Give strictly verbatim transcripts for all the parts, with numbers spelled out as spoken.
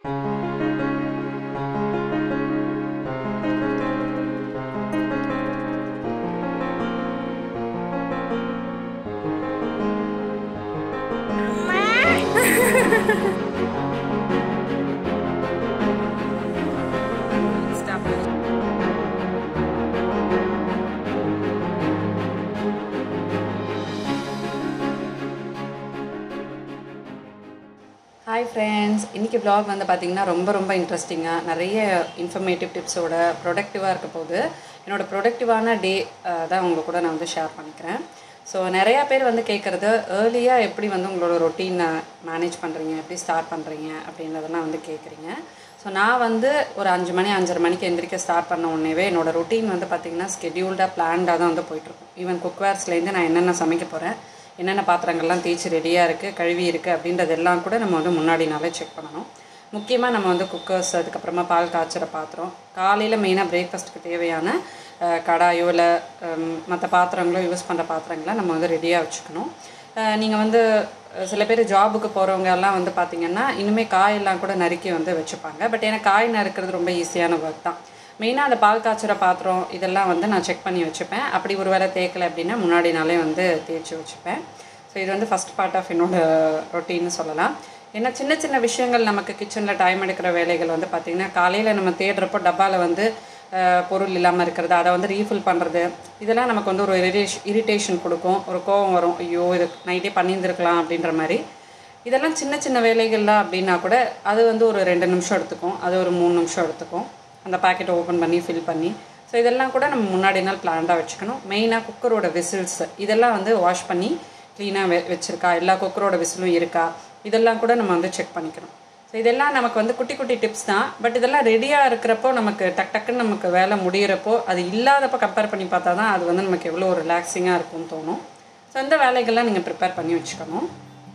Hi friends, இன்னைக்கு vlog வந்து பாத்தீங்கன்னா ரொம்ப ரொம்ப இன்ட்ரஸ்டிங்கா நிறைய இன்ஃபர்மேட்டிவ் டிப்ஸோட ப்ரொடக்டிவா இருக்க போகுது. என்னோட ப்ரொடக்டிவான டே தான் உங்க கூட நான் வந்து ஷேர் பண்ணிக்கிறேன். ஸோ நிறைய பேர் வந்து கேட்குறது ஏர்லியா எப்படி வந்து உங்களோட ரொட்டீனை மேனேஜ் பண்ணுறீங்க, எப்படி ஸ்டார்ட் பண்ணுறீங்க அப்படின்றதெல்லாம் வந்து கேட்குறீங்க. ஸோ நான் வந்து ஒரு அஞ்சு மணி அஞ்சரை மணிக்கு எந்திரிக்க ஸ்டார்ட் பண்ண உடனேவே என்னோட ரொட்டீன் வந்து பார்த்திங்கன்னா ஸ்கெடியூல்டாக பிளான்டாக தான் வந்து போயிட்டுருக்கும். ஈவன் குக்வேர்ஸ்லேருந்து நான் என்னென்ன சமைக்க போகிறேன், என்னென்ன பாத்திரங்கள்லாம் தேய்ச்சி ரெடியாக இருக்குது, கழுவி இருக்குது அப்படின்றது எல்லாம் கூட நம்ம வந்து முன்னாடி நாளே செக் பண்ணணும். முக்கியமாக நம்ம வந்து குக்கர்ஸ், அதுக்கப்புறமா பால் காய்ச்சிற பாத்திரம், காலையில் மெயினாக பிரேக்ஃபாஸ்ட்டுக்கு தேவையான கடாயோ இல்லை மற்ற பாத்திரங்களோ யூஸ் பண்ணுற பாத்திரங்களை நம்ம வந்து ரெடியாக வச்சுக்கணும். நீங்கள் வந்து சில பேர் ஜாபுக்கு போகிறவங்க எல்லாம் வந்து பார்த்திங்கன்னா இனிமேல் காயெல்லாம் கூட நறுக்கி வந்து வச்சுப்பாங்க. பட் எனக்கு காய் நறுக்கிறது ரொம்ப ஈஸியான ஒர்க் தான். மெயினாக அந்த பால் காய்ச்சிற பாத்திரம் இதெல்லாம் வந்து நான் செக் பண்ணி வச்சுப்பேன். அப்படி ஒரு வேளை தேய்க்கலை அப்படின்னா முன்னாடி நாளே வந்து தேய்ச்சி வச்சுப்பேன். ஸோ இது வந்து ஃபஸ்ட் பார்ட் ஆஃப் என்னோட ரொட்டீன்னு சொல்லலாம். ஏன்னா சின்ன சின்ன விஷயங்கள் நமக்கு கிச்சனில் டைம் எடுக்கிற வேலைகள் வந்து பார்த்திங்கன்னா காலையில் நம்ம தேடுறப்போ டப்பாவில் வந்து பொருள் இல்லாமல் இருக்கிறது, அதை வந்து ரீஃபில் பண்ணுறது, இதெல்லாம் நமக்கு வந்து ஒரு இரிட்டேஷ் இரிட்டேஷன் கொடுக்கும், ஒரு கோவம் வரும். ஐயோ இது நைட்டே பண்ணியிருந்துருக்கலாம் அப்படின்ற மாதிரி. இதெல்லாம் சின்ன சின்ன வேலைகள்லாம் அப்படின்னா கூட அது வந்து ஒரு ரெண்டு நிமிஷம் எடுத்துக்கும், அது ஒரு மூணு நிமிஷம் எடுத்துக்கும் அந்த பேக்கெட்டை ஓப்பன் பண்ணி ஃபில் பண்ணி. ஸோ இதெல்லாம் கூட நம்ம முன்னாடி நாள் பிளான்டாக வச்சுக்கணும். மெயினாக குக்கரோட விசில்ஸ் இதெல்லாம் வந்து வாஷ் பண்ணி க்ளீனாக வெ வச்சுருக்கா, எல்லா குக்கரோட விசிலும் இருக்கா, இதெல்லாம் கூட நம்ம வந்து செக் பண்ணிக்கணும். ஸோ இதெல்லாம் நமக்கு வந்து குட்டி குட்டி டிப்ஸ் தான். பட் இதெல்லாம் ரெடியாக இருக்கிறப்போ நமக்கு டக் டக்குன்னு நமக்கு வேலை முடிகிறப்போ அது இல்லாதப்போ கம்பேர் பண்ணி பார்த்தா தான் அது வந்து நமக்கு எவ்வளோ ஒரு ரிலாக்ஸிங்காக இருக்கும்னு தோணும். ஸோ இந்த வேலைகள்லாம் நீங்கள் ப்ரிப்பேர் பண்ணி வச்சுக்கணும்.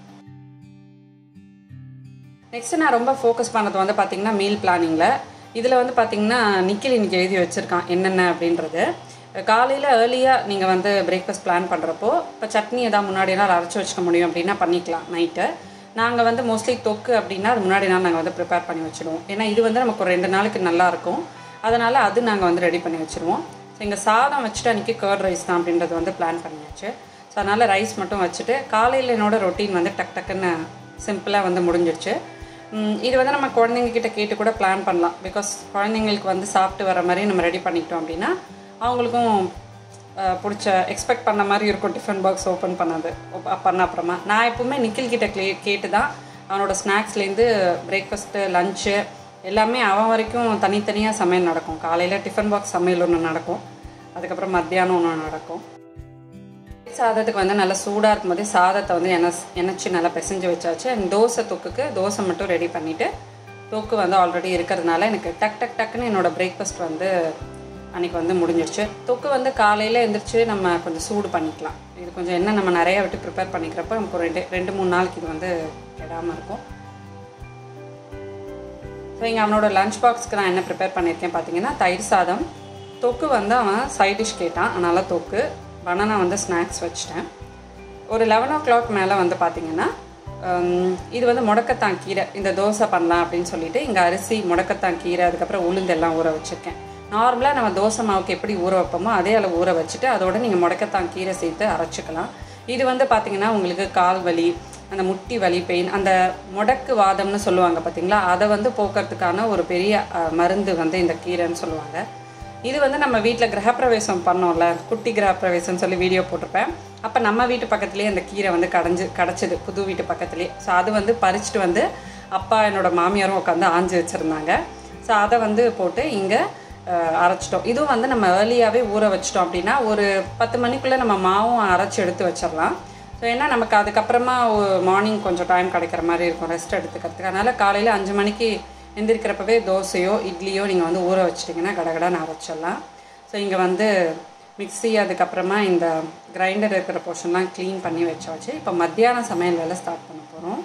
நெக்ஸ்ட்டு நான் ரொம்ப ஃபோக்கஸ் பண்ணது வந்து பார்த்திங்கன்னா மீல் பிளானிங்கில். இதில் வந்து பார்த்திங்கன்னா நிக்கில் இன்றைக்கி எழுதி வச்சுருக்கான் என்னென்ன அப்படின்றது. காலையில் ஏர்லியாக நீங்கள் வந்து பிரேக்ஃபாஸ்ட் பிளான் பண்ணுறப்போ இப்போ சட்னி எதாவது முன்னாடி நாள் அரைச்சி வச்சுக்க முடியும் அப்படின்னா பண்ணிக்கலாம். நைட்டு நாங்கள் வந்து மோஸ்ட்லி தொக்கு அப்படின்னா அது முன்னாடி நாள் நாங்கள் வந்து ப்ரிப்பேர் பண்ணி வச்சுடுவோம். ஏன்னா இது வந்து நமக்கு ஒரு ரெண்டு நாளுக்கு நல்லாயிருக்கும், அதனால் அது நாங்கள் வந்து ரெடி பண்ணி வச்சுருவோம். ஸோ இங்கே சாதம் வச்சுட்டு அன்றைக்கி கர்ட் ரைஸ் தான் அப்படின்றது வந்து பிளான் பண்ணியாச்சு. ஸோ அதனால் ரைஸ் மட்டும் வச்சுட்டு காலையில் என்னோடய ரொட்டீன் வந்து டக் டக்குன்னு சிம்பிளாக வந்து முடிஞ்சிடுச்சு. இது வந்து நம்ம குழந்தைங்கக்கிட்ட கேட்டு கூட பிளான் பண்ணலாம். பிகாஸ் குழந்தைங்களுக்கு வந்து சாப்பிட்டு வர மாதிரி நம்ம ரெடி பண்ணிக்கிட்டோம் அப்படின்னா அவங்களுக்கும் பிடிச்ச எக்ஸ்பெக்ட் பண்ண மாதிரி இருக்கும். டிஃபன் பாக்ஸ் ஓப்பன் பண்ணது பண்ண அப்புறமா நான் எப்போவுமே நிக்கில்கிட்ட க்ளே கேட்டு தான் அவனோட ஸ்நாக்ஸ்லேருந்து பிரேக்ஃபாஸ்ட்டு லஞ்சு எல்லாமே அவன் வரைக்கும் தனித்தனியாக சமையல் நடக்கும். காலையில் டிஃபன் பாக்ஸ் சமையல் ஒன்று நடக்கும், அதுக்கப்புறம் மத்தியானம் ஒன்று நடக்கும். சாதத்துக்கு வந்து நல்லா சூடாக இருக்கும்போதே சாதத்தை வந்து எண்ணெய் எண்ணெய்ச்சி நல்லா பிசைஞ்சு வச்சாச்சு. அண்ட் தோசை தொக்குக்கு தோசை மட்டும் ரெடி பண்ணிவிட்டு, தொக்கு வந்து ஆல்ரெடி இருக்கிறதுனால எனக்கு டக் டக் டக்குன்னு என்னோடய பிரேக்ஃபாஸ்ட் வந்து அன்றைக்கி வந்து முடிஞ்சிடுச்சு. தொக்கு வந்து காலையில் எழுந்திரிச்சு நம்ம கொஞ்சம் சூடு பண்ணிக்கலாம். இது கொஞ்சம் என்ன நம்ம நிறையா விட்டு ப்ரிப்பேர் பண்ணிக்கிறப்ப நமக்கு ஒரு ரெண்டு ரெண்டு மூணு நாளைக்கு இது வந்து கெடாமல் இருக்கும். ஸோ இங்கே அவனோட லஞ்ச் பாக்ஸ்க்கு நான் என்ன ப்ரிப்பேர் பண்ணியிருக்கேன் பார்த்தீங்கன்னா தயிர் சாதம். தொக்கு வந்து அவன் சைட் டிஷ் கேட்டான், அதனால் தொக்கு. பனானா வந்து ஸ்நாக்ஸ் வச்சுட்டேன். ஒரு லெவன் ஓ கிளாக் மேலே வந்து பார்த்திங்கன்னா இது வந்து முடக்கத்தான் கீரை, இந்த தோசை பண்ணலாம் அப்படின்னு சொல்லிட்டு இங்கே அரிசி, முடக்கத்தான் கீரை, அதுக்கப்புறம் உளுந்து எல்லாம் ஊற வச்சுருக்கேன். நார்மலாக நம்ம தோசை மாவுக்கு எப்படி ஊற வைப்போமோ அதே அளவு ஊற வச்சுட்டு அதோட நீங்கள் முடக்கத்தான் கீரை சேர்த்து அரைச்சிக்கலாம். இது வந்து பார்த்திங்கன்னா உங்களுக்கு கால் வலி, அந்த முட்டி வலி, பெயின், அந்த முடக்கு வாதம்னு சொல்லுவாங்க பார்த்திங்களா, அதை வந்து போக்குறதுக்கான ஒரு பெரிய மருந்து வந்து இந்த கீரைன்னு சொல்லுவாங்க. இது வந்து நம்ம வீட்டில் கிரகப்பிரவேசம் பண்ணோம்ல, குட்டி கிரகப்பிரவேசம்னு சொல்லி வீடியோ போட்டிருப்பேன். அப்போ நம்ம வீட்டு பக்கத்துலேயே அந்த கீரை வந்து கடைஞ்சி கிடச்சிது, புது வீட்டு பக்கத்துலேயே. ஸோ அது வந்து பறிச்சுட்டு வந்து அப்பா என்னோடய மாமியாரும் உட்காந்து ஆஞ்சு வச்சுருந்தாங்க. ஸோ அதை வந்து போட்டு இங்கே அரைச்சிட்டோம். இதுவும் வந்து நம்ம ஏர்லியாகவே ஊற வச்சிட்டோம் அப்படின்னா ஒரு பத்து மணிக்குள்ளே நம்ம மாவும் அரைச்சி எடுத்து வச்சிடலாம். ஸோ ஏன்னா நமக்கு அதுக்கப்புறமா மார்னிங் கொஞ்சம் டைம் கிடைக்கிற மாதிரி இருக்கும் ரெஸ்ட் எடுத்துக்கிறதுக்கு. அதனால் காலையில் அஞ்சு மணிக்கு எந்திரிக்கிறப்பவே தோசையோ இட்லியோ நீங்கள் வந்து ஊற வச்சிட்டிங்கன்னா கடகடான்னு அரைச்சிடலாம். ஸோ இங்கே வந்து மிக்ஸி, அதுக்கப்புறமா இந்த கிரைண்டர் இருக்கிற போர்ஷன்லாம் க்ளீன் பண்ணி வச்சாச்சு. இப்போ மத்தியான சமையல் வேலை ஸ்டார்ட் பண்ண போகிறோம்.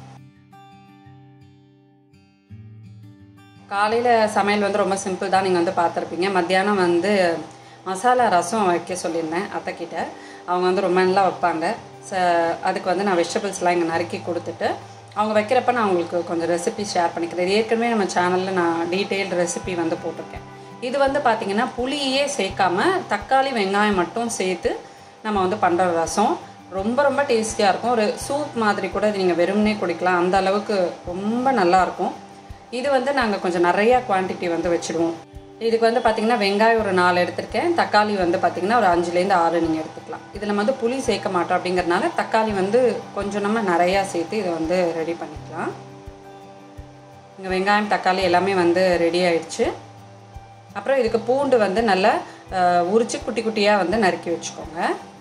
காலையில் சமையல் வந்து ரொம்ப சிம்பிள் தான், நீங்கள் வந்து பார்த்துருப்பீங்க. மத்தியானம் வந்து மசாலா ரசம் வைக்க சொல்லியிருந்தேன் அத்தைக்கிட்ட. அவங்க வந்து ரொம்ப நல்லா வைப்பாங்க. ச அதுக்கு வந்து நான் வெஜிடபிள்ஸ்லாம் இங்கே நறுக்கி கொடுத்துட்டு அவங்க வைக்கிறப்ப நான் உங்களுக்கு கொஞ்சம் ரெசிபி ஷேர் பண்ணிக்கிறேன். இது ஏற்கனவே நம்ம சேனலில் நான் டீட்டெயில்டு ரெசிபி வந்து போட்டிருக்கேன். இது வந்து பார்த்திங்கன்னா புளியே சேர்க்காம தக்காளி வெங்காயம் மட்டும் சேர்த்து நம்ம வந்து பண்ணுற ரசம் ரொம்ப ரொம்ப டேஸ்டியாக இருக்கும். ஒரு சூப் மாதிரி கூட இது நீங்கள் வெறும்னே குடிக்கலாம், அந்த அளவுக்கு ரொம்ப நல்லாயிருக்கும். இது வந்து நாங்கள் கொஞ்சம் நிறையா குவான்டிட்டி வந்து வச்சுடுவோம். இதுக்கு வந்து பார்த்திங்கன்னா வெங்காயம் ஒரு நாலு எடுத்திருக்கேன், தக்காளி வந்து பார்த்திங்கன்னா ஒரு அஞ்சுலேருந்து ஆறு நீங்கள் எடுத்துக்கலாம். இதில் நம்ம வந்து புளி சேர்க்க மாட்டோம் அப்படிங்கிறதுனால தக்காளி வந்து கொஞ்சம் நம்ம நிறையா சேர்த்து இதை வந்து ரெடி பண்ணிக்கலாம். இங்கே வெங்காயம் தக்காளி எல்லாமே வந்து ரெடி ஆயிடுச்சு. அப்புறம் இதுக்கு பூண்டு வந்து நல்லா உரித்து குட்டி குட்டியாக வந்து நறுக்கி வச்சுக்கோங்க.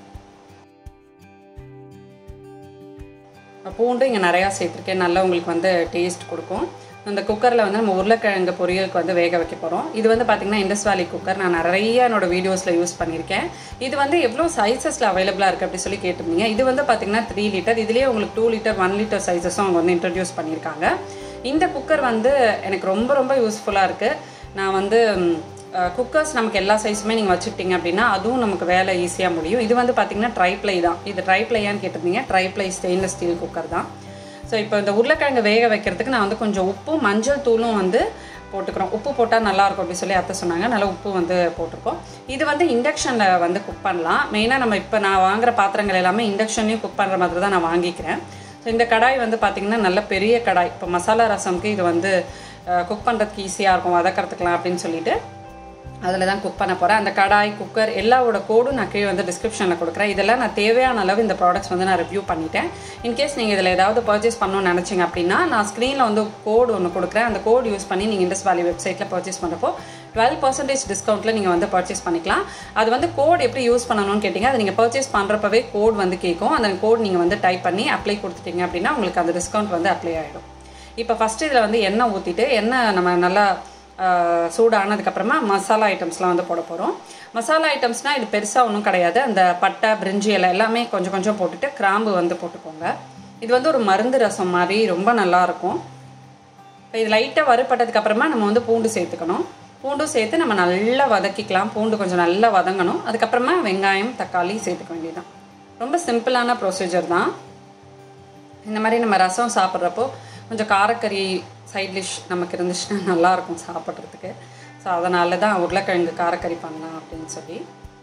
பூண்டு இங்கே நிறையா சேர்த்துருக்கேன், நல்லா உங்களுக்கு வந்து டேஸ்ட் கொடுக்கும். இந்த குக்கரில் வந்து நம்ம உருளைக்கிழங்கு பொரியலுக்கு வந்து வேக வைக்க போகிறோம். இது வந்து பார்த்திங்கன்னா இண்டஸ் வேலி குக்கர், நான் நிறைய என்னோடய வீடியோஸில் யூஸ் பண்ணியிருக்கேன். இது வந்து எவ்வளோ சைஸஸில் அவைலபிளாக இருக்குது அப்படி சொல்லி கேட்டிருந்தீங்க. இது வந்து பார்த்திங்கன்னா த்ரீ லிட்டர், இதுலேயே உங்களுக்கு டூ லிட்டர் ஒன் லிட்டர் சைஸஸும் அவங்க வந்து இன்ட்ரடியூஸ் பண்ணியிருக்காங்க. இந்த குக்கர் வந்து எனக்கு ரொம்ப ரொம்ப யூஸ்ஃபுல்லாக இருக்குது. நான் வந்து குக்கர்ஸ் நமக்கு எல்லா சைஸுமே நீங்கள் வச்சுக்கிட்டீங்க அப்படின்னா அதுவும் நமக்கு வேலை ஈஸியாக முடியும். இது வந்து பார்த்திங்கன்னா ட்ரைப்ளை தான். இது ட்ரைப்ளையான்னு கேட்டிருந்தீங்க, ட்ரைப்ளை ஸ்டெயின்லெஸ் ஸ்டீல் குக்கர் தான். ஸோ இப்போ இந்த உருளைக்கிழங்கு வேக வைக்கிறதுக்கு நான் வந்து கொஞ்சம் உப்பும் மஞ்சள் தூளும் வந்து போட்டுக்கிறோம். உப்பு போட்டால் நல்லாயிருக்கும் அப்படின்னு சொல்லி அத்தை சொன்னாங்க, நல்லா உப்பு வந்து போட்டிருக்கோம். இது வந்து இண்டக்ஷனில் வந்து குக் பண்ணலாம். மெயினாக நம்ம இப்போ நான் வாங்குகிற பாத்திரங்கள் எல்லாமே இண்டக்ஷன்லேயும் குக் பண்ணுற மாதிரி தான் நான் வாங்கிக்கிறேன். ஸோ இந்த கடாய் வந்து பார்த்திங்கன்னா நல்ல பெரிய கடாய். இப்போ மசாலா ரசம்க்கு இது வந்து குக் பண்ணுறதுக்கு ஈஸியாக இருக்கும், வதக்கிறதுக்கலாம் அப்படின்னு சொல்லிட்டு அதில் தான் குக் பண்ண போகிறேன். அந்த கடாய் குக்கர் எல்லாவோட கோடும் நான் கீழே வந்து டிஸ்கிரிப்ஷனில் கொடுக்குறேன். இதெல்லாம் நான் தேவையான அளவு இந்த ப்ராடக்ட்ஸ் வந்து நான் ரிவ்யூ பண்ணிட்டேன். இன்கேஸ் நீங்கள் இதில் ஏதாவது பர்ச்சேஸ் பண்ணணும்னு நினச்சிங்க அப்படின்னா நான் ஸ்க்ரீனில் வந்து கோடு ஒன்று கொடுக்குறேன். அந்த கோடு யூஸ் பண்ணி நீங்கள் இண்டஸ் வேலி வெப்சைட்டில் பர்ச்சேஸ் பண்ணுறப்போ டுவெல் பர்சன்டேஜ் டிஸ்கவுண்ட்டில் நீங்கள் வந்து பர்ச்சேஸ் பண்ணிக்கலாம். அது வந்து கோட் எப்படி யூஸ் பண்ணணும்னு கேட்டிங்க, அது நீங்கள் பர்ச்சேஸ் பண்ணுறப்பவே கோட் வந்து கேட்கும். அந்த கோட் நீங்கள் வந்து டைப் பண்ணி அப்ளை கொடுத்துட்டீங்க அப்படின்னா உங்களுக்கு அந்த டிஸ்கவுண்ட் வந்து அப்ளை ஆகிடும். இப்போ ஃபஸ்ட்டு இதில் வந்து எண்ணெய் ஊற்றிட்டு எண்ணெய் நம்ம நல்லா சூடானதுக்கப்புறமா மசாலா ஐட்டம்ஸ்லாம் வந்து போட போகிறோம். மசாலா ஐட்டம்ஸ்னால் இது பெருசாக ஒன்றும் கிடையாது. அந்த பட்டை பிரிஞ்சி எல்லாம் எல்லாமே கொஞ்சம் கொஞ்சம் போட்டுட்டு கிராம்பு வந்து போட்டுக்கோங்க. இது வந்து ஒரு மருந்து ரசம் மாதிரி ரொம்ப நல்லாயிருக்கும். இப்போ இது லைட்டாக வறுபட்டதுக்கப்புறமா நம்ம வந்து பூண்டு சேர்த்துக்கணும். பூண்டும் சேர்த்து நம்ம நல்லா வதக்கிக்கலாம். பூண்டு கொஞ்சம் நல்லா வதங்கணும். அதுக்கப்புறமா வெங்காயம் தக்காளி சேர்த்துக்க வேண்டியதுதான். ரொம்ப சிம்பிளான ப்ரொசீஜர் தான். இந்த மாதிரி நம்ம ரசம் சாப்பிட்றப்போ கொஞ்சம் காரக்கறி சைட் டிஷ் நமக்கு இருந்துச்சுன்னா நல்லாயிருக்கும் சாப்பிட்றதுக்கு. ஸோ அதனால தான் உருளைக்கிழங்கு காரக்கறி பண்ணலாம் அப்படின்னு சொல்லி.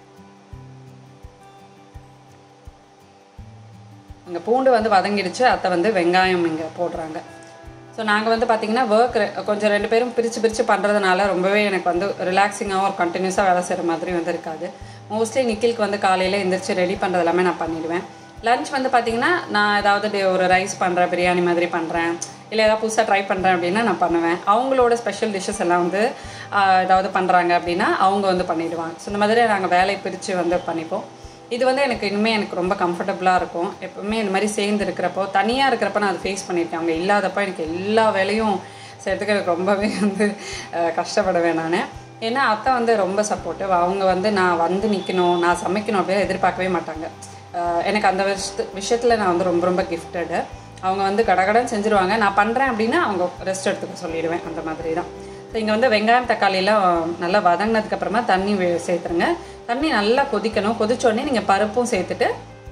இங்கே பூண்டு வந்து வதங்கிடுச்சு, அத்தை வந்து வெங்காயம் இங்கே போடுறாங்க. ஸோ நாங்கள் வந்து பார்த்திங்கன்னா ஒர்க் கொஞ்சம் ரெண்டு பேரும் பிரித்து பிரித்து பண்ணுறதுனால ரொம்பவே எனக்கு வந்து ரிலாக்ஸிங்காகவும் ஒரு கண்டினியூஸாக வேலை செய்கிற மாதிரி வந்து இருக்காது. மோஸ்ட்லி நிக்கிலுக்கு வந்து காலையில் எந்திரிச்சு ரெடி பண்ணுறது எல்லாமே நான் பண்ணிவிடுவேன். லன்ச் வந்து பார்த்திங்கன்னா நான் ஏதாவது ஒரு ரைஸ் பண்ணுறேன், பிரியாணி மாதிரி பண்ணுறேன், இல்லை ஏதாவது புதுசாக ட்ரை பண்ணுறேன் அப்படின்னா நான் பண்ணுவேன். அவங்களோட ஸ்பெஷல் டிஷ்ஷஸ் எல்லாம் வந்து ஏதாவது பண்ணுறாங்க அப்படின்னா அவங்க வந்து பண்ணிவிடுவாங்க. ஸோ இந்த மாதிரி நாங்கள் வேலையை பிரித்து வந்து பண்ணிப்போம். இது வந்து எனக்கு இனிமேல் எனக்கு ரொம்ப கம்ஃபர்டபுளாக இருக்கும். எப்பவுமே இந்த மாதிரி சேர்ந்து இருக்கிறப்போ, தனியாக இருக்கிறப்ப நான் அதை ஃபேஸ் பண்ணியிருக்கேன். அவங்க இல்லாதப்போ எனக்கு எல்லா வேலையும் செய்கிறதுக்கு எனக்கு ரொம்பவே வந்து கஷ்டப்படுவேன் நான். ஏன்னா அத்தை வந்து ரொம்ப சப்போர்ட்டிவ். அவங்க வந்து நான் வந்து நிற்கணும், நான் சமைக்கணும் அப்படின்னு எதிர்பார்க்கவே மாட்டாங்க. எனக்கு அந்த விஷயத்து விஷயத்தில் நான் வந்து ரொம்ப ரொம்ப கிஃப்டடு. அவங்க வந்து கடகடன்னு செஞ்சுருவாங்க. நான் பண்ணுறேன் அப்படின்னா அவங்க ரெஸ்ட் எடுத்துக்க சொல்லிடுவேன். அந்த மாதிரி தான். ஸோ இங்கே வந்து வெங்காயம் தக்காளியெல்லாம் நல்லா வதங்கினதுக்கப்புறமா தண்ணி சேர்த்துருங்க. தண்ணி நல்லா கொதிக்கணும். கொதிச்சோடனே நீங்கள் பருப்பும் சேர்த்துட்டு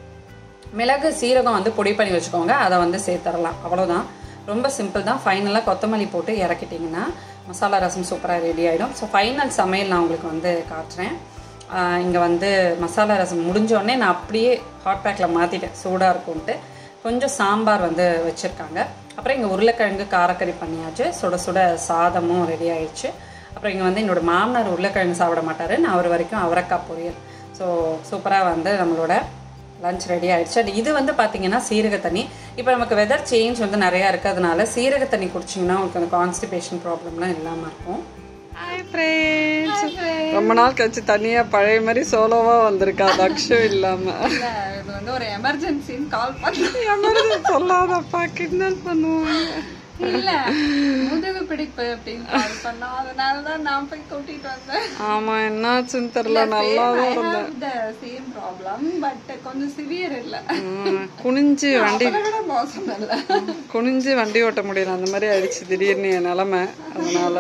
மிளகு சீரகம் வந்து பொடி பண்ணி வச்சுக்கோங்க, அதை வந்து சேர்த்துடலாம். அவ்வளோதான், ரொம்ப சிம்பிள் தான். ஃபைனலாக கொத்தமல்லி போட்டு இறக்கிட்டிங்கன்னா மசாலா ரசம் சூப்பராக ரெடி ஆகிடும். ஸோ ஃபைனல் சமையல் நான் உங்களுக்கு வந்து காட்டுறேன். இங்கே வந்து மசாலா ரசம் முடிஞ்சோடனே நான் அப்படியே ஹாட் பேக்கில் மாற்றிட்டேன், சூடாக இருக்கும்ன்ட்டு. கொஞ்சம் சாம்பார் வந்து வச்சுருக்காங்க. அப்புறம் இங்கே உருளைக்கிழங்கு காரக்கறி பண்ணியாச்சு. சுட சுட சாதமும் ரெடி ஆயிடுச்சு. அப்புறம் இங்கே வந்து என்னோடய மாமனார் உருளைக்கிழங்கு சாப்பிட மாட்டார், நான் அவர் வரைக்கும் அவரைக்காய் பொரியல். ஸோ சூப்பராக வந்து நம்மளோட லஞ்ச் ரெடி ஆகிடுச்சு. அது இது வந்து பார்த்திங்கன்னா சீரக தண்ணி. இப்போ நமக்கு வெதர் சேஞ்ச் வந்து நிறையா இருக்கிறதுனால சீரக தண்ணி குடிச்சிங்கன்னா உங்களுக்கு அந்த கான்ஸ்டிபேஷன் ப்ராப்ளம்லாம் இல்லாமல் இருக்கும். ஹாய் ஃப்ரெண்ட்ஸ், ரொம்ப நாள் கழிச்சு தனியாக பழைய மாதிரி சோலோவாக வந்திருக்கா, தக்ஷம் இல்லாமல். இது வந்து ஒரு எமர்ஜென்சின்னு கால் பண்ணி எமர்ஜென்சி சொல்லாதப்பா, கிட்னல் பண்ணுவாங்க. இல்ல முதுகு பிடிப்பு அப்படின்னு கால் பண்ணா, அதனாலதான் நான் போய் கூட்டிட்டு வந்தேன். ஆமா, என்னாச்சுன்னு தெரியல, நல்லா தான் இருந்தேன். சேம் ப்ராப்ளம், பட் கொஞ்சம் சிவியர் இல்ல. குனிஞ்சு வண்டி மோசம் இல்ல, குனிஞ்சு வண்டி ஓட்ட முடியல, அந்த மாதிரி ஆயிடுச்சு திடீர்னு என் நிலைமை. அதனால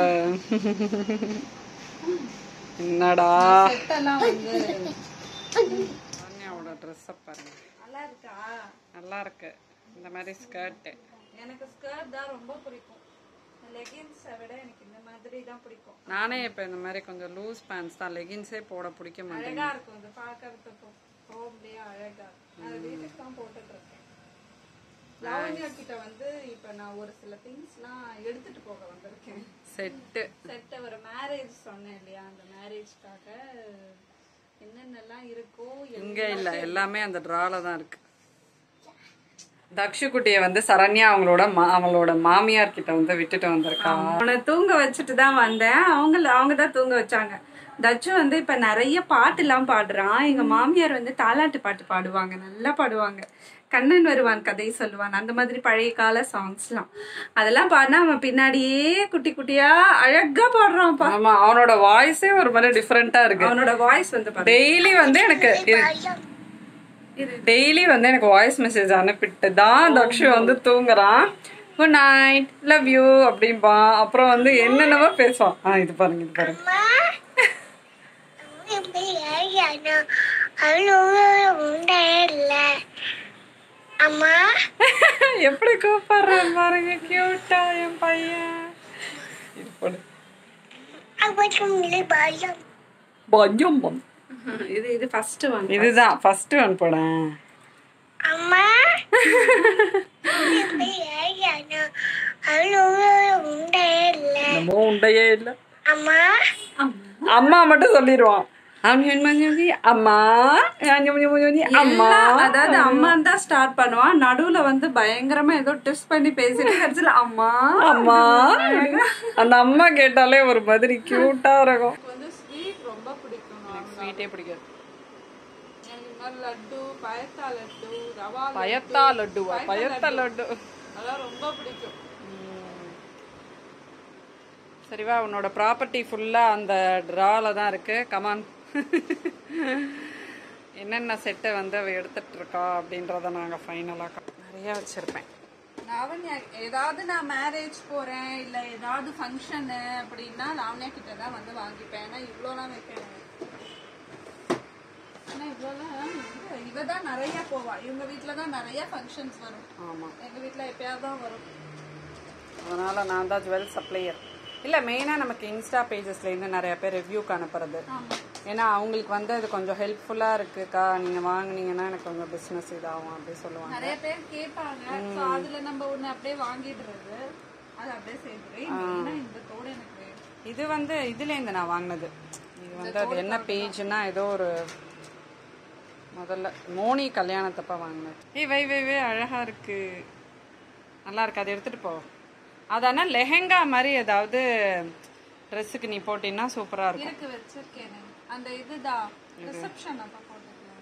என்னடா வந்து ட்ரெஸ்ஸை பாருங்க, நல்லா இருக்கா? நல்லா இருக்கு. இந்த மாதிரி ஸ்கர்ட்டு எனக்கு ஸ்கர்ட் தான் ரொம்ப பிடிக்கும். லெகின்ஸை விட எனக்கு இந்த மாதிரி தான் பிடிக்கும். நானே இப்போ இந்த மாதிரி கொஞ்சம் லூஸ் பேண்ட்ஸ் தான், லெகின்ஸே போட பிடிக்க மாட்டேன். அழகா இருக்கும் இது பார்க்கறதுக்கு, ஹோம்லியா அழகா. நான் வீட்டுக்கு தான் போட்டுட்டு இருக்கேன். லாவண்யா கிட்ட வந்து இப்போ நான் ஒரு சில திங்ஸ்லாம் எடுத்துட்டு போக வந்திருக்கேன். செட்டு செட்டு ஒரு மேரேஜ் சொன்னேன் இல்லையா, அந்த மேரேஜ்க்காக என்னென்னலாம் இருக்கோ இங்க இல்ல, எல்லாமே அந்த டிரால தான் இருக்கு. தக்ஷு குட்டியை வந்து சரண்யா அவங்களோட அவங்களோட மாமியார் கிட்ட வந்து விட்டுட்டு வந்திருக்காங்க. அவனை தூங்க வச்சுட்டு தான் வந்தேன். அவங்க அவங்க தான் தூங்க வச்சாங்க. தச்சு வந்து இப்ப நிறைய பாட்டு எல்லாம் பாடுறான். எங்க மாமியார் வந்து தாலாட்டு பாட்டு பாடுவாங்க, நல்லா பாடுவாங்க. கண்ணன் வருவான் கதை சொல்லுவான், அந்த மாதிரி பழைய கால சாங்ஸ்லாம் அதெல்லாம் பாடினா அவன் பின்னாடியே குட்டி குட்டியா அழகா பாடுறான். ஆமா, அவனோட வாய்ஸே ஒரு மாதிரி டிஃபரெண்டா இருக்கு. அவனோட வாய்ஸ் வந்து டெய்லி வந்து எனக்கு டெய்லி வந்து எனக்கு வாய்ஸ் மெசேஜ் அனுப்பிட்டு தான் தக்ஷு வந்து தூங்குறான். குட் நைட், லவ் யூ அப்படிம்பான். அப்புறம் வந்து என்னென்னவோ பேசுவான். ஆ இது பாருங்க, இது பாருங்க. எப்படி கூப்பிடுறான் பாருங்க, கியூட்டா என் பையன். இது போடு பஞ்சம். இது இது ஃபர்ஸ்ட் ஒன். இதுதான் ஃபர்ஸ்ட் ஒன் போடேன். அம்மா நம்ம உண்டையே இல்ல. அம்மா அம்மா மட்டும் சொல்லிடுவான். அம்மா அம்மா, அதாவது அம்மான்னு தான் ஸ்டார்ட் பண்ணுவான். நடுவுல வந்து பயங்கரமா ஏதோ ட்விஸ்ட் பண்ணி பேசிட்டு அம்மா அம்மா. அந்த அம்மா கேட்டாலே ஒரு மாதிரி கியூட்டா இருக்கும். வந்து ஸ்வீட் ரொம்ப பிடிக்கும். ஸ்வீட்டே பிடிக்காது. லட்டு, பயத்தா லட்டு, ரவா பயத்தா லட்டுவா? பயத்தா லட்டு அதெல்லாம் ரொம்ப பிடிக்கும். சரிவா, உன்னோட ப்ராப்பர்ட்டி ஃபுல்லா அந்த டிரால தான் இருக்கு. கமான், என்னென்ன செட்டை வந்து அவ எடுத்துட்டு இருக்கா அப்படின்றத நாங்க ஃபைனலா நிறைய வச்சிருப்பேன். லாவண்யா ஏதாவது நான் மேரேஜ் போறேன் இல்ல ஏதாவது ஃபங்க்ஷனு அப்படின்னா லாவண்யா கிட்ட தான் வந்து வாங்கிப்பேன். ஏன்னா இவ்வளோலாம் வைக்கணும். ஏன்னா இவ்வளோலாம் இவதான் நிறைய போவா. இவங்க வீட்டுல தான் நிறைய ஃபங்க்ஷன்ஸ் வரும். ஆமா, எங்க வீட்டுல எப்பயாவது தான் வரும். அதனால நான் தான் ஜுவல் சப்ளையர். இல்லை, மெயினாக நமக்கு இன்ஸ்டா பேஜஸ்லேருந்து நிறைய பேர் ரிவ்யூக்கு அனுப்புறது. ஏன்னா அவங்களுக்கு வந்து அது கொஞ்சம் ஹெல்ப்ஃபுல்லாக இருக்குக்கா, நீங்கள் வாங்கினீங்கன்னா எனக்கு கொஞ்சம் பிஸ்னஸ் இதாகும் அப்படி சொல்லுவாங்க. நிறைய பேர் கேட்பாங்க. அதில் நம்ம ஒன்று அப்படியே வாங்கிடுறது, அது அப்படியே சேர்த்துறேன். இந்த தோடு எனக்கு இது வந்து இதுலேருந்து நான் வாங்கினது. இது வந்து அது என்ன பேஜ்னா ஏதோ ஒரு முதல்ல மோனி கல்யாணத்தப்ப வாங்கினது. ஏய் வை வை வை அழகா இருக்கு, நல்லா இருக்கு. அதை எடுத்துட்டு போ. அதானா லெஹெங்கா மாதிரி ஏதாவது ட்ரெஸ்ஸுக்கு நீ போட்டீங்கன்னா சூப்பரா இருக்கும். இருக்கு, வச்சிருக்கேன். அந்த இதுதான் ரிசப்ஷன் அப்ப போட்டுக்கலாம்.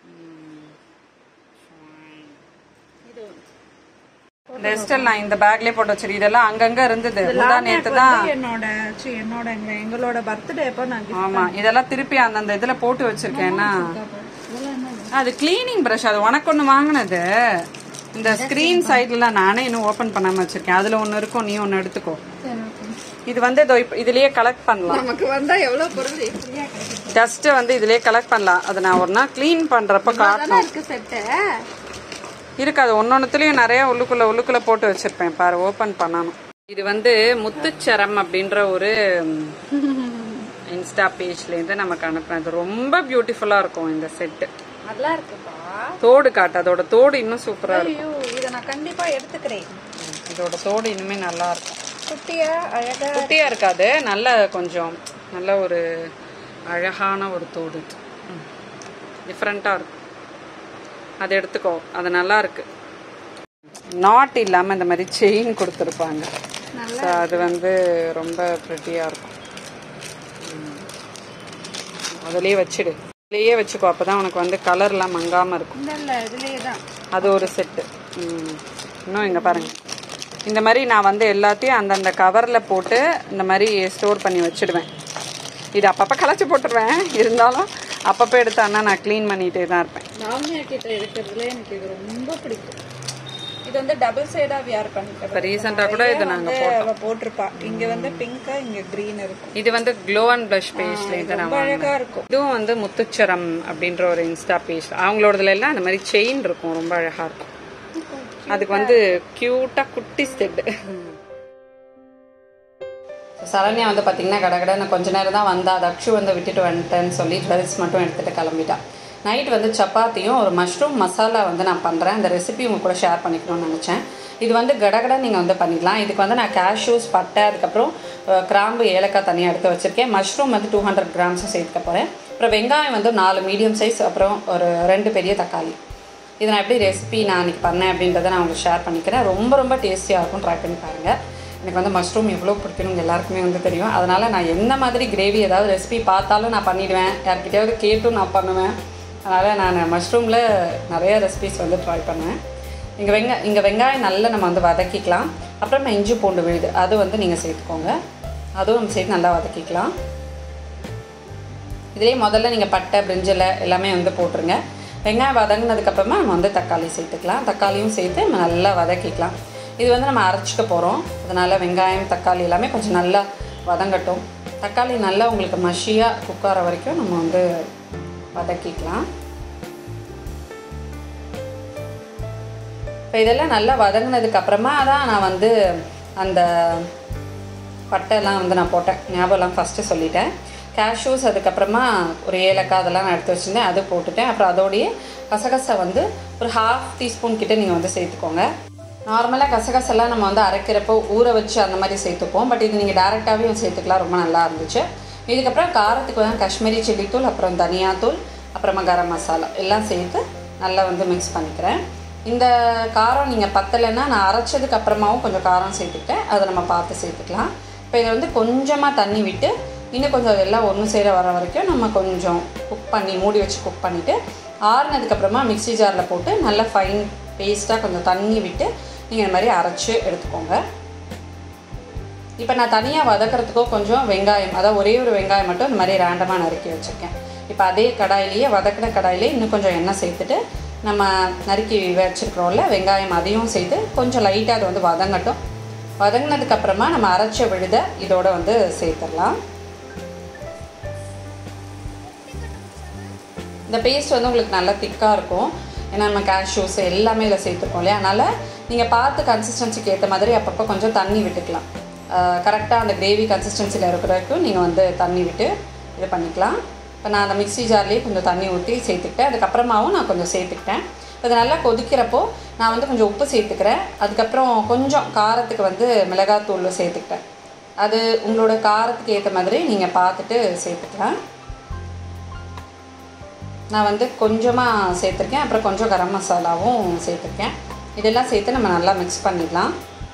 இது இந்த எஸ்டல் நான் இந்த பேக்லயே போட்டு வச்சிரு. இதெல்லாம் அங்கங்க இருந்தது. முந்தா நேத்து தான் என்னோட என்னோட எங்களோட பர்த்டே அப்ப நான் ஆமா இதெல்லாம் திருப்பி அந்த இதுல போட்டு வச்சிருக்கேன்னா அது கிளீனிங் பிரஷ். அது உனக்கு ஒண்ணு வாங்கினது. இந்த ஸ்கிரீன் சைட்ல நானே இன்னும் ஓபன் பண்ணாம வச்சிருக்கேன். அதுல ஒண்ணு இருக்கும், நீ ஒண்ணு எடுத்துக்கோ. இது வந்து இதுலயே கலெக்ட் பண்ணலாம். நமக்கு வந்தா எவ்வளவு பொருள் டஸ்ட் வந்து இதுலயே கலெக்ட் பண்ணலாம். அது நான் ஒரு நாள் கிளீன் பண்றப்ப காட்டணும். இருக்கு, அது ஒன்னொன்னுலயும் நிறைய உள்ளுக்குள்ள உள்ளுக்குள்ள போட்டு வச்சிருப்பேன் பாரு, ஓபன் பண்ணணும். இது வந்து முத்துச்சரம் அப்படின்ற ஒரு இன்ஸ்டா பேஜ்ல இருந்து நமக்கு அனுப்புறேன். இது ரொம்ப பியூட்டிஃபுல்லா இருக்கும் இந்த செட்டு. நல்லா இருக்குப்பா. தோடு காட்டு, அதோட தோடு இன்னும் சூப்பரா இருக்கும். இத நான் கண்டிப்பா எடுத்துக்கிறேன். இதோட தோடு இன்னுமே நல்லா இருக்கும். குட்டியா அழகா குட்டியா இருக்காது, நல்ல கொஞ்சம் நல்ல ஒரு அழகான ஒரு தோடு, டிஃப்ரெண்டா இருக்கும். அதை எடுத்துக்கோ, அது நல்லா இருக்கு. நாட் இல்லாம இந்த மாதிரி செயின் கொடுத்துருப்பாங்க. அது வந்து ரொம்ப ப்ரிட்டியா இருக்கும். அதுலயே வச்சிடு, இதுலயே வச்சுக்கோ, அப்பதான் உனக்கு வந்து கலர்லாம் மங்காம இருக்கும். அது ஒரு செட்டு. இன்னும் இங்க பாருங்க, இந்த மாதிரி நான் வந்து எல்லாத்தையும் அந்தந்த கவர்ல போட்டு இந்த மாதிரி ஸ்டோர் பண்ணி வச்சிடுவேன். இது அப்பப்ப களைச்சு போட்டுருவேன், இருந்தாலும் அப்பப்போ எடுத்தான்னா நான் கிளீன் பண்ணிட்டே தான் இருப்பேன். லாவண்யா கிட்ட இருக்கிறதுல எனக்கு இது ரொம்ப பிடிக்கும். இது வந்து டபுள் சைடா வியர் பண்ணிட்டேன். இப்போ ரீசெண்டா கூட இது நாங்க போட்டோம், போட்டிருப்பா. இங்க வந்து பிங்கா, இங்க கிரீன் இருக்கும். இது வந்து க்ளோ அண்ட் ப்ளஷ் பேஜ்ல இருந்து நான் அழகா இருக்கும். இதுவும் வந்து முத்துச்சரம் அப்படின்ற ஒரு இன்ஸ்டா பேஜ். அவங்களோடதுல எல்லாம் அந்த மாதிரி செயின் இருக்கும், ரொம்ப அழகா இருக்கும். அதுக்கு வந்து க்யூட்டாக குட்டி ஸ்டெட்டு. சரண்யா வந்து பார்த்தீங்கன்னா கடகடன்னு கொஞ்ச நேரம் தான் வந்தா, தக்ஷு வந்து விட்டுட்டு வந்துட்டேன்னு சொல்லி ஜுவல்ஸ் மட்டும் எடுத்துகிட்டு கிளம்பிட்டான். நைட் வந்து சப்பாத்தியும் ஒரு மஷ்ரூம் மசாலா வந்து நான் பண்ணுறேன். அந்த ரெசிபி உங்க கூட ஷேர் பண்ணிக்கணும்னு நினச்சேன். இது வந்து கடகட நீங்கள் வந்து பண்ணிடலாம். இதுக்கு வந்து நான் கேஷ்யூஸ், பட்டை, அதுக்கப்புறம் கிராம்பு, ஏலக்காய் தனியாக எடுத்து வச்சுருக்கேன். மஷ்ரூம் வந்து டூ ஹண்ட்ரட் கிராம்ஸும் சேர்த்துக்க போகிறேன். அப்புறம் வெங்காயம் வந்து நாலு மீடியம் சைஸ், அப்புறம் ஒரு ரெண்டு பெரிய தக்காளி. இதை நான் எப்படி ரெசிபி நான் அன்றைக்கி பண்ணேன் அப்படின்றத நான் உங்களுக்கு ஷேர் பண்ணிக்கிறேன். ரொம்ப ரொம்ப டேஸ்டியாக இருக்கும், ட்ரை பண்ணி பாருங்கள். எனக்கு வந்து மஷ்ரூம் எவ்வளோ பிடிக்கணுங்க எல்லாருக்குமே வந்து தெரியும். அதனால் நான் எந்த மாதிரி கிரேவி ஏதாவது ரெசிபி பார்த்தாலும் நான் பண்ணிவிடுவேன். யார்கிட்டையாவது கேட்டும் நான் பண்ணுவேன். அதனால் நான் மஷ்ரூமில் நிறைய ரெசிபிஸ் வந்து ட்ரை பண்ணேன். இங்கே வெங்க இங்கே வெங்காயம் நல்லா நம்ம வந்து வதக்கிக்கலாம். அப்புறமா இஞ்சி பூண்டு விழுது அது வந்து நீங்கள் சேர்த்துக்கோங்க. அதுவும் நம்ம சேர்த்து நல்லா வதக்கிக்கலாம். இதிலே முதல்ல நீங்கள் பட்டை, பிரிஞ்சில் எல்லாமே வந்து போட்டுருங்க. வெங்காயம் வதங்கினதுக்கப்புறமா நம்ம வந்து தக்காளி சேர்த்துக்கலாம். தக்காளியும் சேர்த்து நம்ம நல்லா வதக்கிக்கலாம். இது வந்து நம்ம அரைச்சிக்க போகிறோம். அதனால் வெங்காயம், தக்காளி எல்லாமே கொஞ்சம் நல்லா வதங்கட்டும். தக்காளி நல்லா உங்களுக்கு மஷியாக குக் ஆகிற வரைக்கும் நம்ம வந்து வதக்கிக்கலாம். இப்போ இதெல்லாம் நல்லா வதங்கினதுக்கப்புறமா தான் நான் வந்து அந்த பட்டைலாம் வந்து நான் போட்டேன். ஞாபகம்லாம் ஃபஸ்ட்டு சொல்லிட்டேன். கேஷ்யூஸ், அதுக்கப்புறமா ஒரு ஏலக்காய் அதெல்லாம் நான் எடுத்து வச்சுருந்தேன், அது போட்டுட்டேன். அப்புறம் அதோடைய கசகசை வந்து ஒரு ஹாஃப் டீஸ்பூன் கிட்டே நீங்கள் வந்து சேர்த்துக்கோங்க. நார்மலாக கசகசெல்லாம் நம்ம வந்து அரைக்கிறப்போ ஊற வச்சு அந்த மாதிரி சேர்த்துப்போம். பட் இது நீங்கள் டேரெக்டாகவே சேர்த்துக்கலாம். ரொம்ப நல்லா இருந்துச்சு. இதுக்கப்புறம் காரத்துக்கு வந்து காஷ்மீரி சில்லி தூள், அப்புறம் தனியாத்தூள், அப்புறமா கரம் மசாலா எல்லாம் சேர்த்து நல்லா வந்து மிக்ஸ் பண்ணிக்கிறேன். இந்த காரம் நீங்கள் பத்தலைன்னா நான் அரைச்சதுக்கு அப்புறமாவும் கொஞ்சம் காரம் சேர்த்துக்கிட்டேன். அதை நம்ம பார்த்து சேர்த்துக்கலாம். இப்போ இதை வந்து கொஞ்சமாக தண்ணி விட்டு இன்னும் கொஞ்சம் எல்லாம் ஒன்று சேர வர வரைக்கும் நம்ம கொஞ்சம் குக் பண்ணி மூடி வச்சு குக் பண்ணிவிட்டு ஆறுனதுக்கப்புறமா மிக்ஸி ஜாரில் போட்டு நல்லா ஃபைன் பேஸ்ட்டாக கொஞ்சம் தண்ணி விட்டு நீங்கள் இந்த மாதிரி அரைச்சி எடுத்துக்கோங்க. இப்போ நான் தனியாக வதக்கிறதுக்கோ கொஞ்சம் வெங்காயம், அதாவது ஒரே ஒரு வெங்காயம் மட்டும் இந்த மாதிரி ரேண்டமாக நறுக்கி வச்சுருக்கேன். இப்போ அதே கடாயிலேயே வதக்கின கடாயிலே இன்னும் கொஞ்சம் எண்ணெய் சேர்த்துட்டு நம்ம நறுக்கி வச்சுருக்கிறோம்ல வெங்காயம், அதையும் சேர்த்து கொஞ்சம் லைட்டாக அது வந்து வதங்கட்டும். வதங்கினதுக்கப்புறமா நம்ம அரைச்ச விழுத இதோட வந்து சேர்த்துடலாம். இந்த பேஸ்ட் வந்து உங்களுக்கு நல்லா திக்காக இருக்கும். ஏன்னா நம்ம கேஷ்யூஸ் எல்லாமே இதில் சேர்த்துருக்கோம் இல்லையா. அதனால் நீங்கள் பார்த்து கன்சிஸ்டன்சிக்கு ஏற்ற மாதிரி அப்பப்போ கொஞ்சம் தண்ணி விட்டுக்கலாம். கரெக்டாக அந்த கிரேவி கன்சிஸ்டன்சியில் இருக்கிற வரைக்கும் நீங்கள் வந்து தண்ணி விட்டு இது பண்ணிக்கலாம். இப்போ நான் அந்த மிக்ஸி ஜார்லேயே கொஞ்சம் தண்ணி ஊற்றி சேர்த்துக்கிட்டேன். அதுக்கப்புறமாவும் நான் கொஞ்சம் சேர்த்துக்கிட்டேன். இது நல்லா கொதிக்கிறப்போ நான் வந்து கொஞ்சம் உப்பு சேர்த்துக்கிறேன். அதுக்கப்புறம் கொஞ்சம் காரத்துக்கு வந்து மிளகாத்தூள் சேர்த்துக்கிட்டேன். அது உங்களோட காரத்துக்கு ஏற்ற மாதிரி நீங்கள் பார்த்துட்டு சேர்த்துக்கலாம். நான் வந்து கொஞ்சமாக சேர்த்துருக்கேன். அப்புறம் கொஞ்சம் கரம் மசாலாவும் சேர்த்துருக்கேன். இதெல்லாம் சேர்த்து நம்ம நல்லா மிக்ஸ் பண்ணிடலாம்.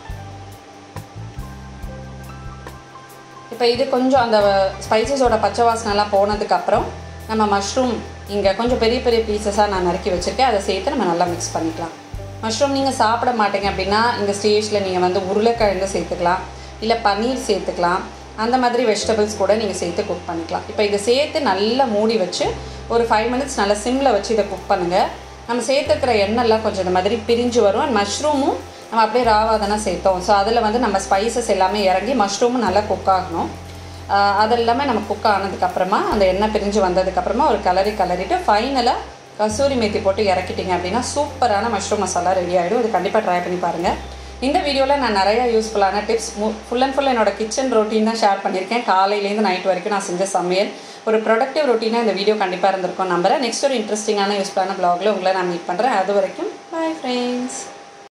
இப்போ இது கொஞ்சம் அந்த ஸ்பைசஸோட பச்சை வாசனைலாம் போனதுக்கப்புறம் நம்ம மஷ்ரூம் இங்கே கொஞ்சம் பெரிய பெரிய பீசஸாக நான் நறுக்கி வச்சுருக்கேன். அதை சேர்த்து நம்ம நல்லா மிக்ஸ் பண்ணிக்கலாம். மஷ்ரூம் நீங்கள் சாப்பிட மாட்டீங்க அப்படின்னா இந்த ஸ்டேஜில் நீங்கள் வந்து உருளைக்கிழங்கு சேர்த்துக்கலாம், இல்லை பன்னீர் சேர்த்துக்கலாம். அந்த மாதிரி வெஜிடபிள்ஸ் கூட நீங்கள் சேர்த்து குக் பண்ணிக்கலாம். இப்போ இதை சேர்த்து நல்லா மூடி வச்சு ஒரு ஃபைவ் மினிட்ஸ் நல்லா சிம்மில் வச்சு இதை குக் பண்ணுங்கள். நம்ம சேர்த்துக்கிற எண்ணெய்லாம் கொஞ்சம் இந்த மாதிரி பிரிஞ்சு வரும். அண்ட் மஷ்ரூமும் நம்ம அப்படியே ராவாக தானே சேர்த்தோம். ஸோ அதில் வந்து நம்ம ஸ்பைசஸ் எல்லாமே இறங்கி மஷ்ரூமும் நல்லா குக் ஆகணும். அது எல்லாமே நம்ம குக் ஆனதுக்கப்புறமா அந்த எண்ணெய் பிரிஞ்சு வந்ததுக்கப்புறமா ஒரு கலரி கலரிட்டு ஃபைனலாக கசூரி மேத்தி போட்டு இறக்கிட்டிங்க அப்படின்னா சூப்பரான மஷ்ரூம் மசாலா ரெடி ஆகிடும். இது கண்டிப்பாக ட்ரை பண்ணி பாருங்கள். இந்த வீடியோவில் நான் நிறையா யூஸ்ஃபுல்லான டிப்ஸ் ஃபுல் அண்ட் ஃபுல் என்னோட கிச்சன் ரொட்டீன் தான் ஷேர் பண்ணியிருக்கேன். காலையிலேருந்து நைட் வரைக்கும் நான் செஞ்ச சமையல் ஒரு ப்ரொடக்டிவ் ரொட்டீனாக இந்த வீடியோ கண்டிப்பாக இருந்திருக்கும் நம்புறேன். நெக்ஸ்ட் ஒரு இன்ட்ரெஸ்டிங்கான யூஸ்ஃபுல்லான ப்ளாகில் உங்களை நான் மீட் பண்ணுறேன். அது வரைக்கும் பாய் ஃப்ரெண்ட்ஸ்.